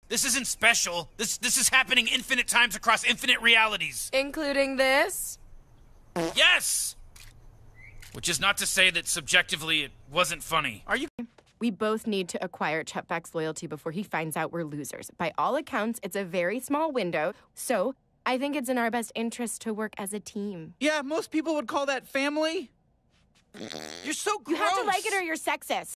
This isn't special. This is happening infinite times across infinite realities. Including this? Yes! Which is not to say that subjectively it wasn't funny. Are you... We both need to acquire Chetback's loyalty before he finds out we're losers. By all accounts, it's a very small window, so I think it's in our best interest to work as a team. Yeah, most people would call that family. You're so gross. You have to like it or you're sexist.